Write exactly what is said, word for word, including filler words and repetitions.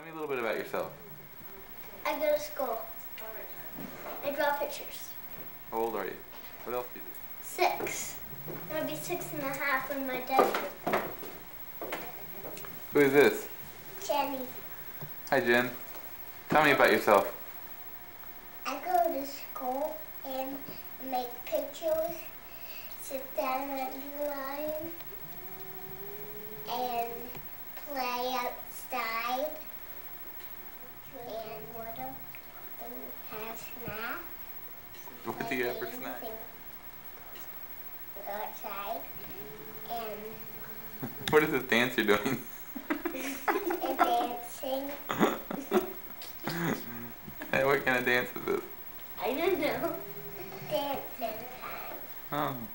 Tell me a little bit about yourself. I go to school. I draw pictures. How old are you? What else do you do? Six. I'm gonna be six and a half when my dad's birthday. Who is this? Jenny. Hi, Jen. Tell me about yourself. I go to school and make pictures, sit down on the line, and play outside, and water, and have snacks. What do you have for snacks? Go outside, and... What is this dance you're doing? and dancing. Hey, what kind of dance is this? I don't know. Dancing time. Oh.